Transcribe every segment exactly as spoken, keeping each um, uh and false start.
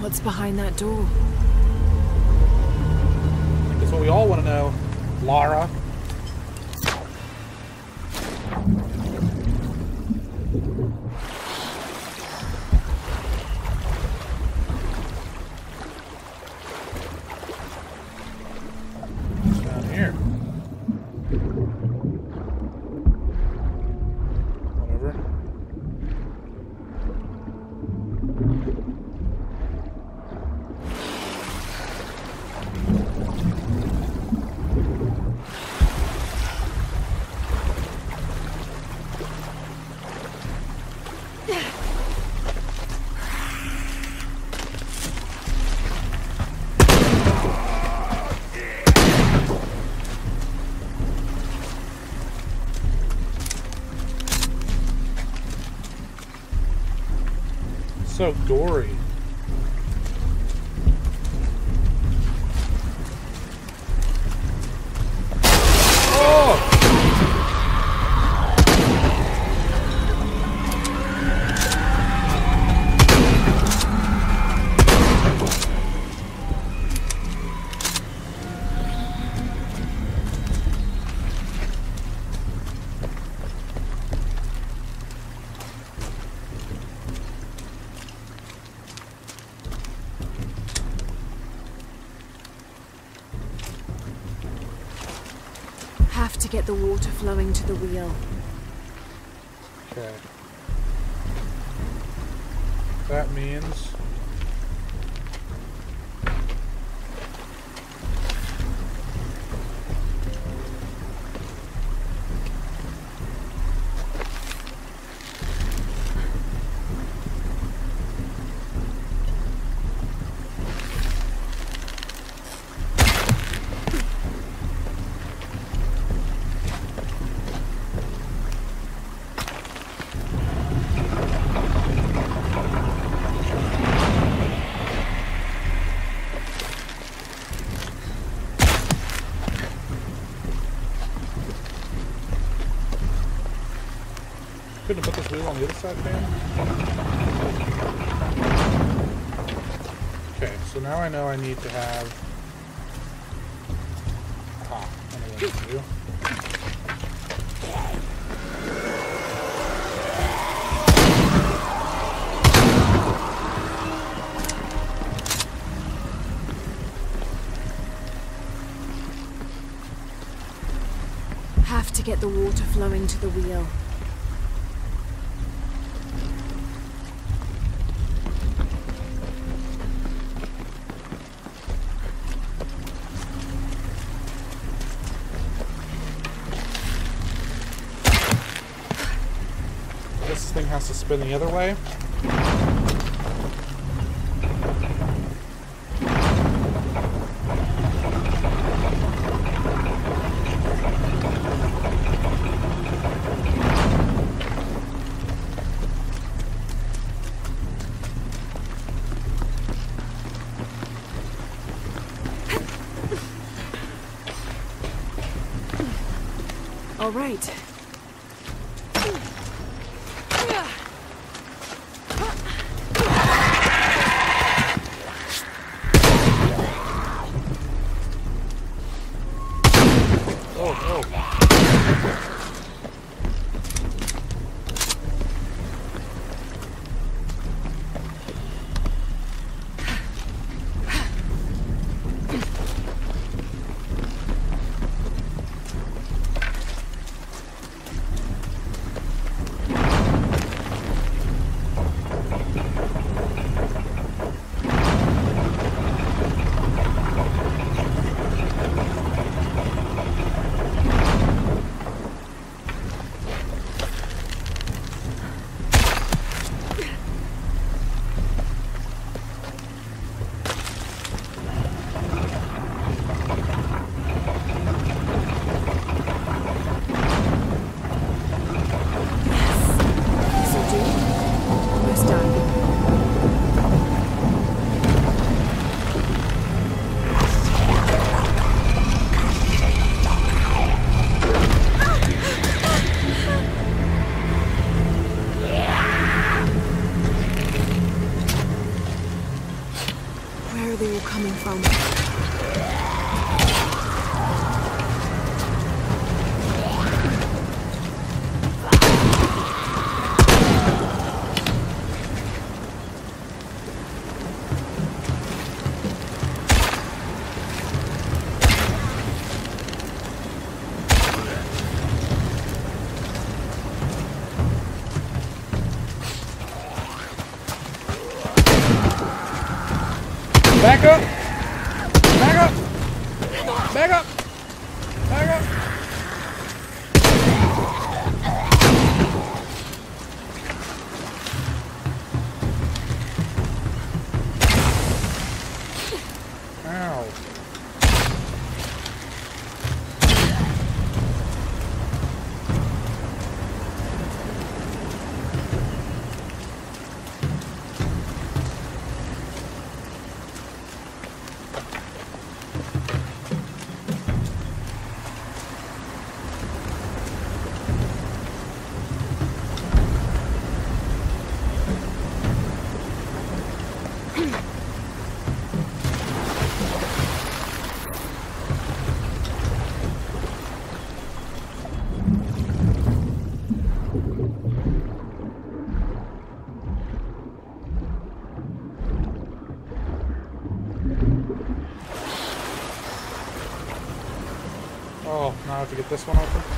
What's behind that door? That's what we all want to know, Lara. What's down here? Whatever. So gory. Oh! Have to get the water flowing to the wheel. Okay. That means... Couldn't have put this wheel on the other side, man. Okay, so now I know I need to have... Ah, I know what I need to do. Have to get the water flowing to the wheel. This thing has to spin the other way. All right. Back up! Back up! Back up! Back up! Ow. Oh, now I have to get this one open.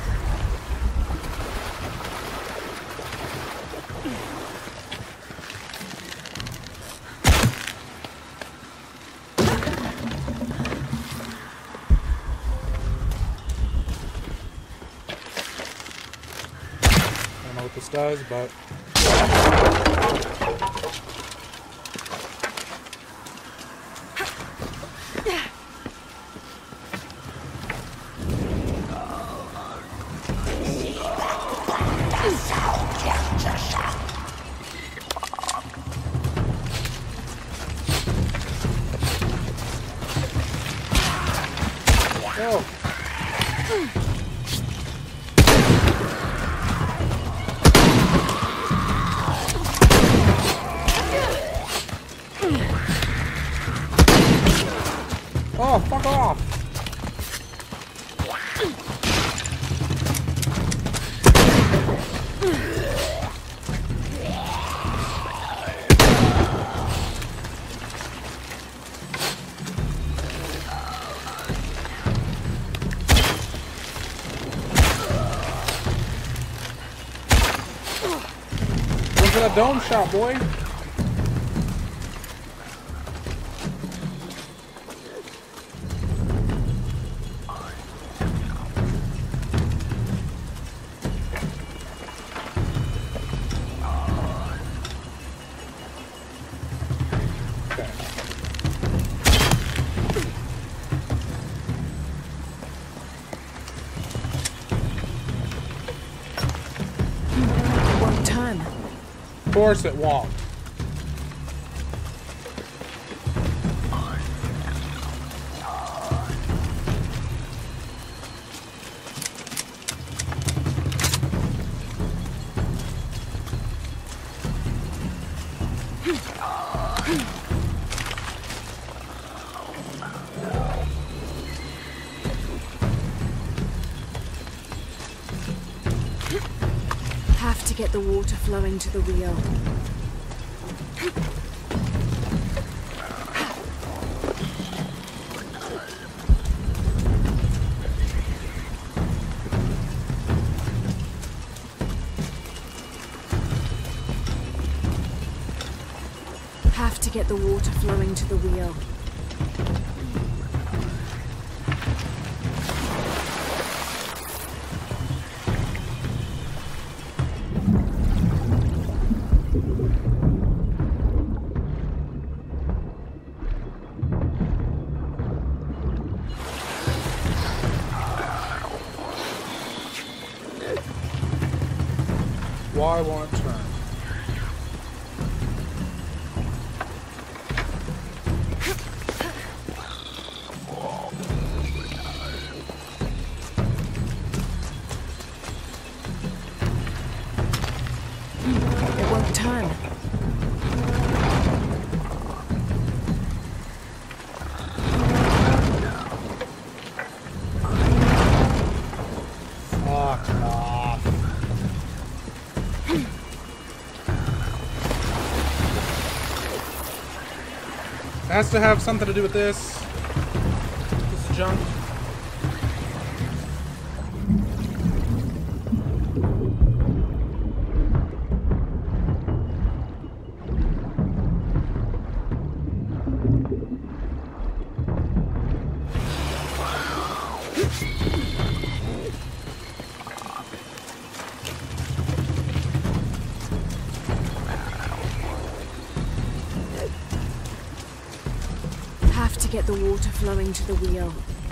I don't know what this does, but... Oh. Oh, fuck off! Look at that dome shot, boy! Of course it won't. Have to get the water flowing to the wheel. Have to get the water flowing to the wheel. Why won't it turn? It won't turn. Fuck off. Has to have something to do with this. This junk. to get the water flowing to the wheel.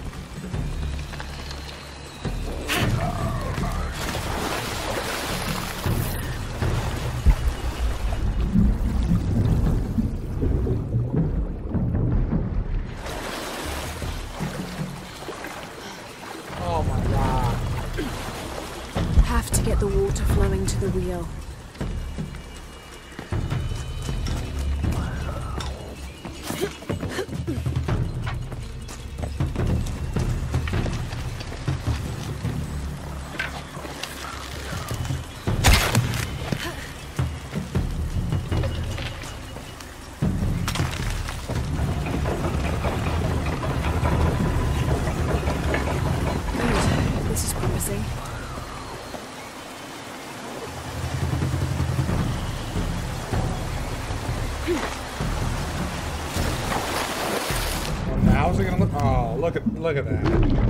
Oh my god. Have to get the water flowing to the wheel. This is promising. Well, how's it gonna look? Oh, look at look at that.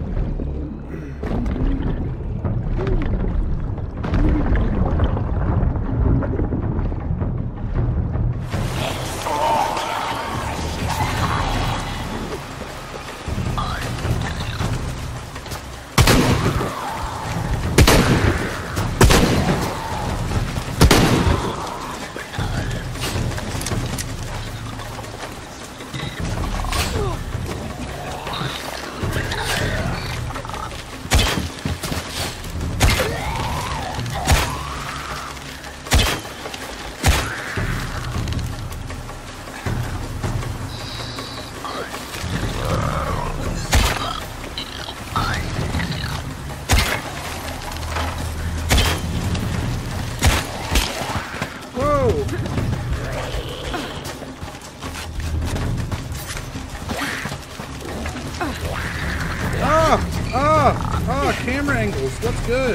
Camera angles, what's good?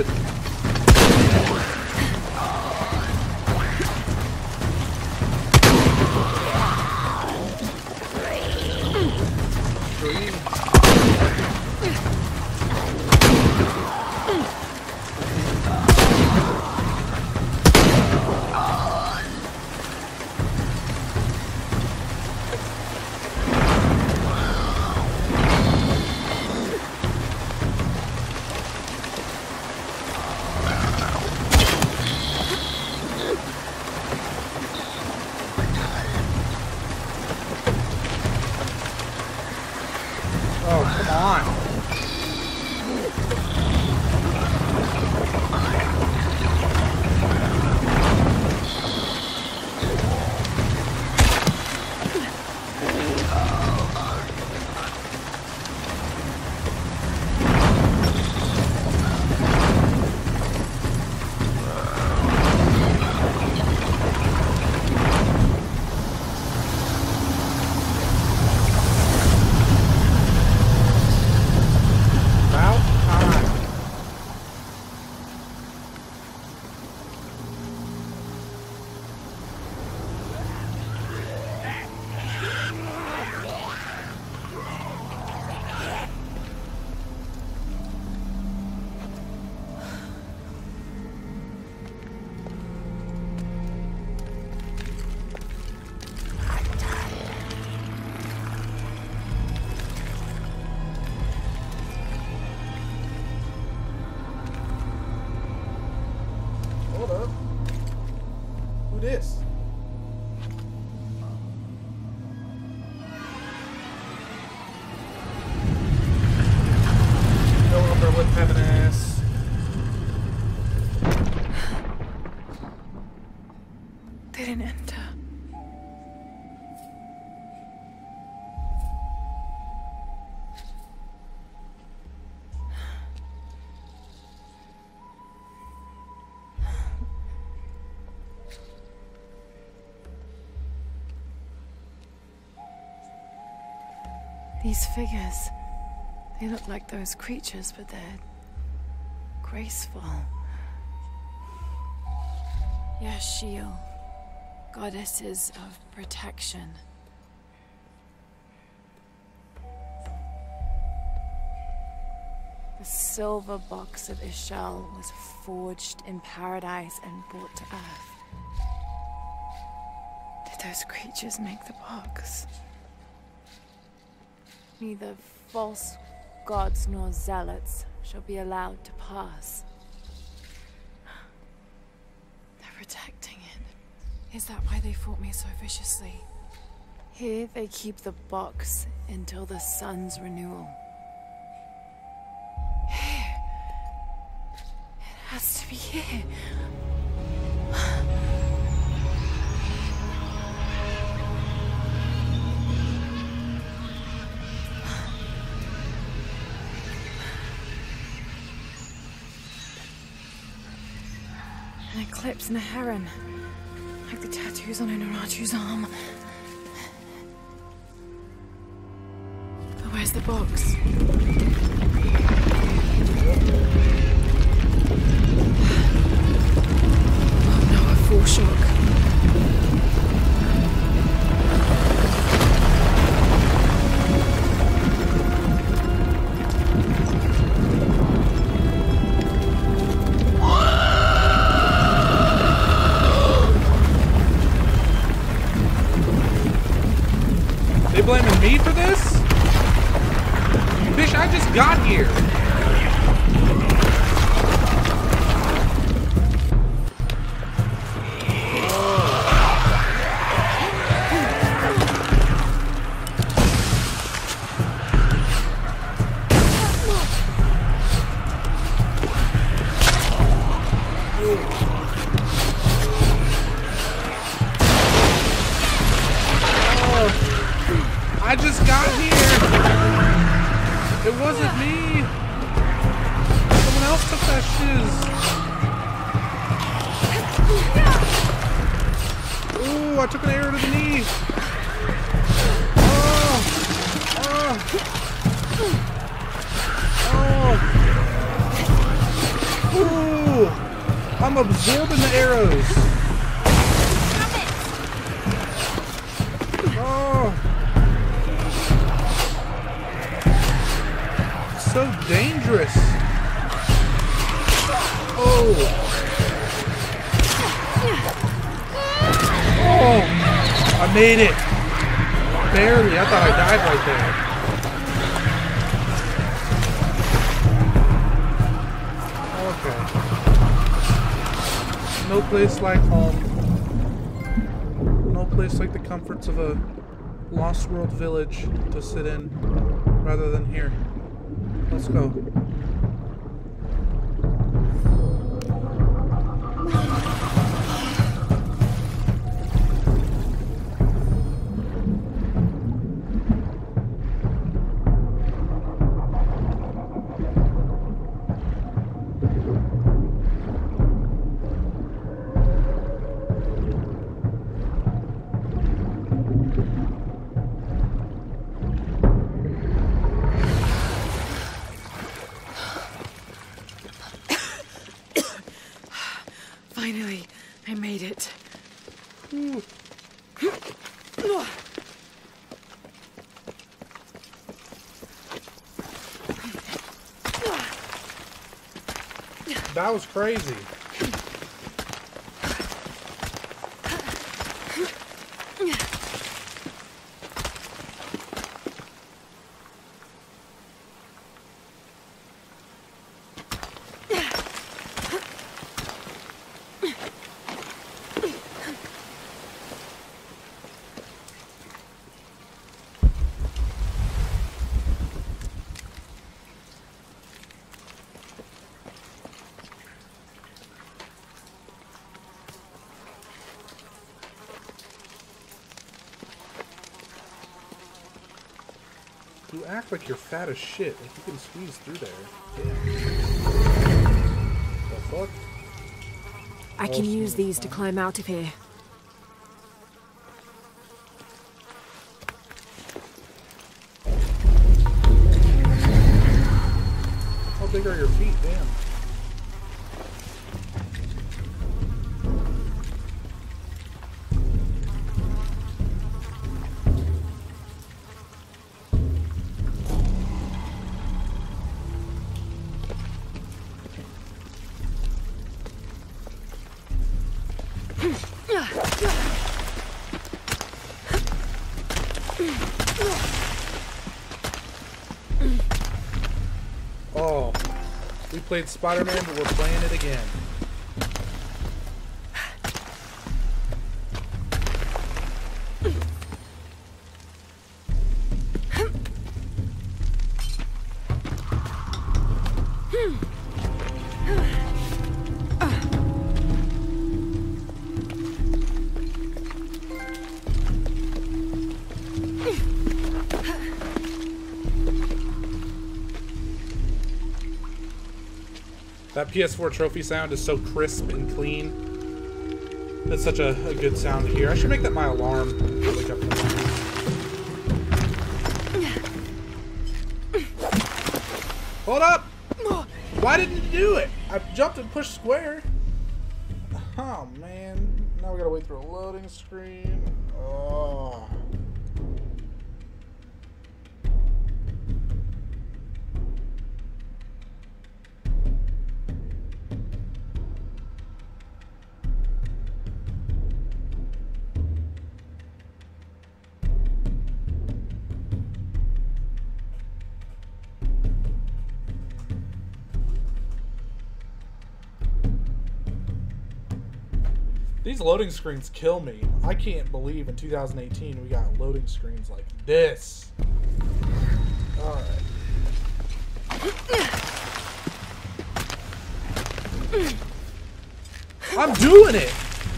Who this? No lumber with heaviness. They didn't enter. These figures, they look like those creatures, but they're graceful. Yashil, goddesses of protection. The silver box of Ishal was forged in paradise and brought to Earth. Did those creatures make the box? Neither false gods nor zealots shall be allowed to pass. They're protecting it. Is that why they fought me so viciously? Here they keep the box until the sun's renewal. Here. It has to be here. An eclipse and a heron. Like the tattoos on Unuratu's arm. But where's the box? Oh no, a full shock. They blaming me for this? Bitch, I just got here. I just got here. It wasn't me. Someone else took that shiz. Ooh, I took an arrow to the knee. Oh. Oh. Oh. Ooh. I'm absorbing the arrows. Oh. So dangerous. Oh. Oh. I made it. Barely. I thought I died right there. Okay. No place like home. No place like the comforts of a Lost World village to sit in rather than here. Let's go. Finally, I made it. Ooh. That was crazy. You act like you're fat as shit. Like you can squeeze through there. Damn. The fuck? I can use these to climb out of here. How big are your feet? Damn. played Spider-Man, but we're playing it again. That P S four trophy sound is so crisp and clean. That's such a, a good sound to hear. I should make that my alarm to wake up in the morning. Hold up! Why didn't you do it? I jumped and pushed square. Oh man. Now we gotta wait through a loading screen. Oh. These loading screens kill me. I can't believe in two thousand eighteen we got loading screens like this. Alright. I'm doing it!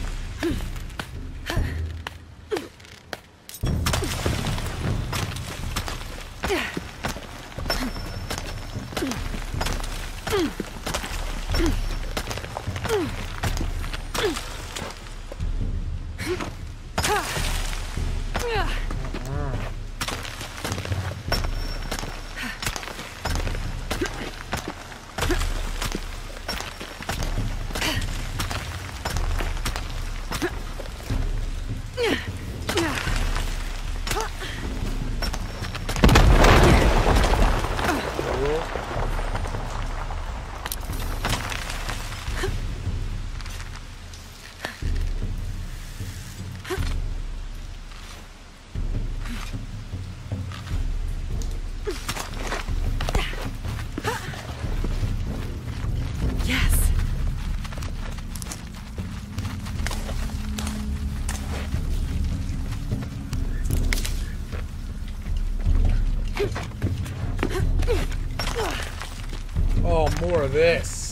Oh, more of this.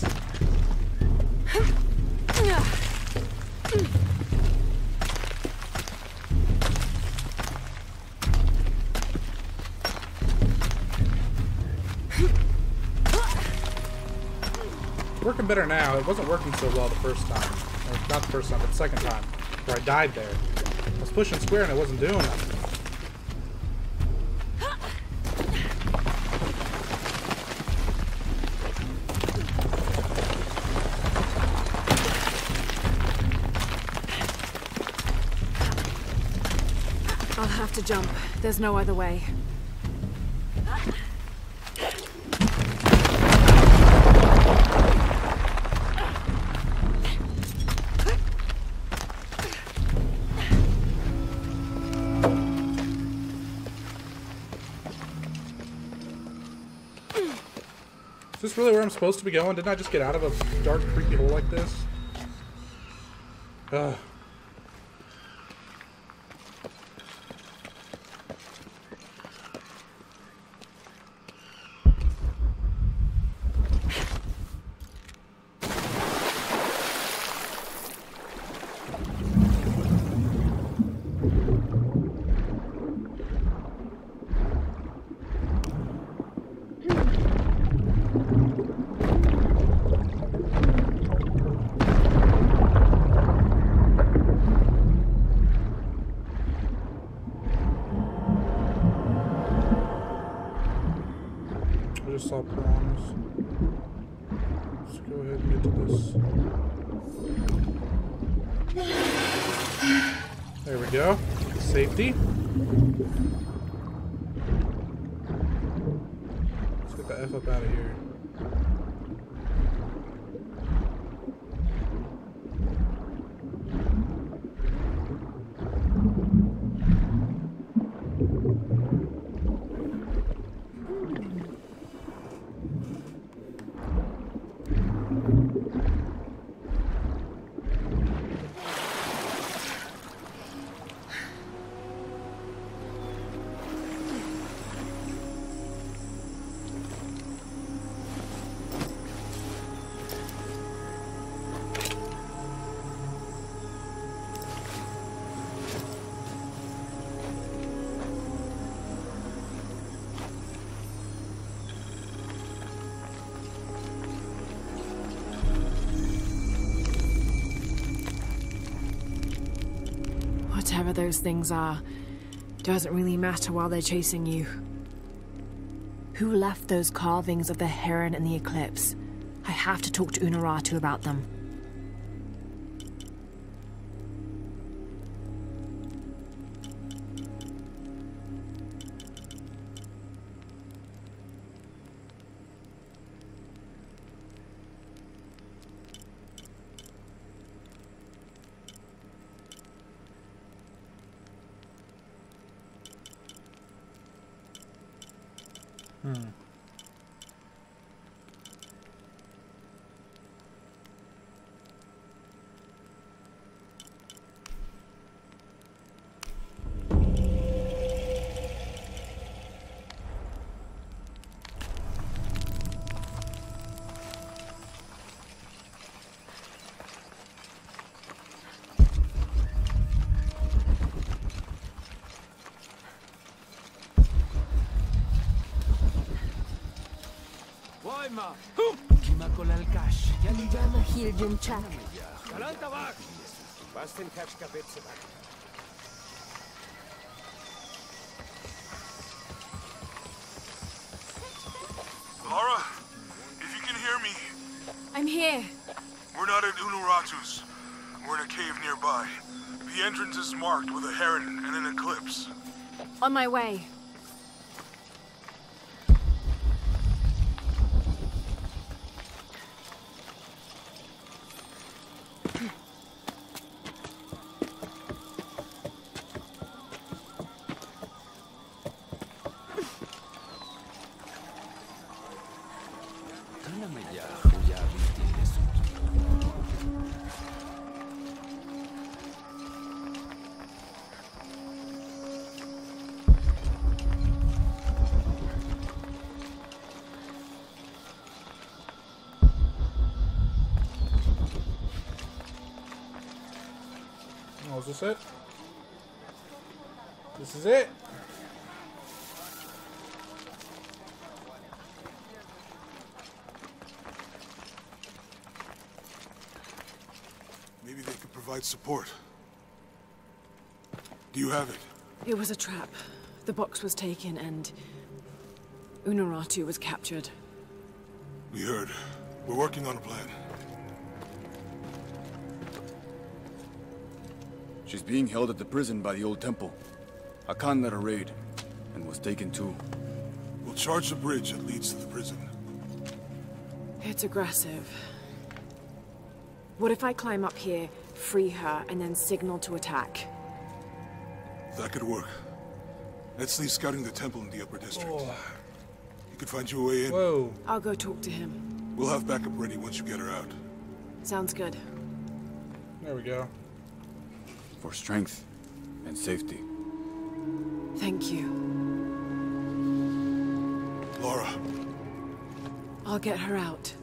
Working better now. It wasn't working so well the first time. Or not the first time, but the second time. Where I died there. I was pushing square and it wasn't doing nothing. I'll have to jump. There's no other way. Is this really where I'm supposed to be going? Didn't I just get out of a dark, creepy hole like this? Ugh. I just saw piranhas. Let's go ahead and get to this. There we go. Safety. Let's get the F up out of here. Whatever those things are, doesn't really matter while they're chasing you. Who left those carvings of the heron in the eclipse? I have to talk to Unuratu about them. Hmm. Lara, if you can hear me. I'm here. We're not at Unuratu's. We're in a cave nearby. The entrance is marked with a heron and an eclipse. On my way. Oh, is this it? This is it. Maybe they could provide support. Do you have it? It was a trap. The box was taken and Unuratu was captured. We heard. We're working on a plan. She's being held at the prison by the old temple. Akan led a raid, and was taken too. We'll charge the bridge that leads to the prison. It's aggressive. What if I climb up here, free her, and then signal to attack? That could work. Let's leave scouting the temple in the upper district. Oh. You could find your way in. Whoa. I'll go talk to him. We'll have backup ready once you get her out. Sounds good. There we go. For strength and safety. Thank you. Lara. I'll get her out.